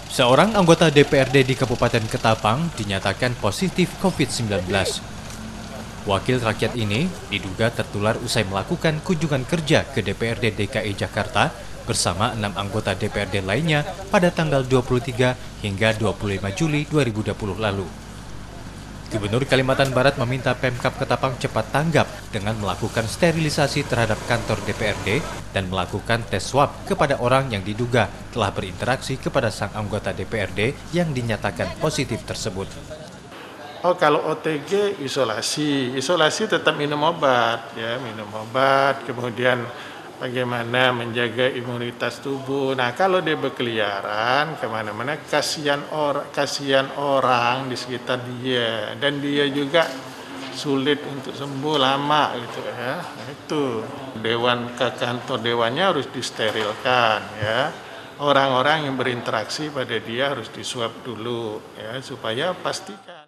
Seorang anggota DPRD di Kabupaten Ketapang dinyatakan positif COVID-19. Wakil rakyat ini diduga tertular usai melakukan kunjungan kerja ke DPRD DKI Jakarta bersama 6 anggota DPRD lainnya pada tanggal 23 hingga 25 Juli 2020 lalu. Gubernur Kalimantan Barat meminta Pemkab Ketapang cepat tanggap dengan melakukan sterilisasi terhadap kantor DPRD dan melakukan tes swab kepada orang yang diduga telah berinteraksi kepada sang anggota DPRD yang dinyatakan positif tersebut. Oh, kalau OTG isolasi tetap minum obat, kemudian bagaimana menjaga imunitas tubuh. Nah, kalau dia berkeliaran kemana-mana, kasihan orang di sekitar dia, dan dia juga sulit untuk sembuh lama gitu ya. Nah, itu dewan ke kantor dewannya harus disterilkan ya. Orang-orang yang berinteraksi pada dia harus disuap dulu ya supaya pastikan.